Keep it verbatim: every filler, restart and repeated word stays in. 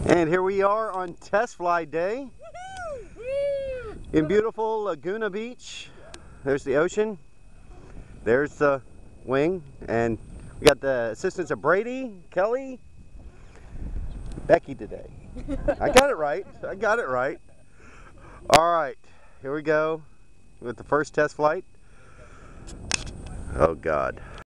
And here we are on test flight day in beautiful Laguna Beach. There's the ocean. There's the wing. And we got the assistants of Brady, Kelly, Becky today. I got it right. I got it right. All right, here we go with the first test flight. Oh God.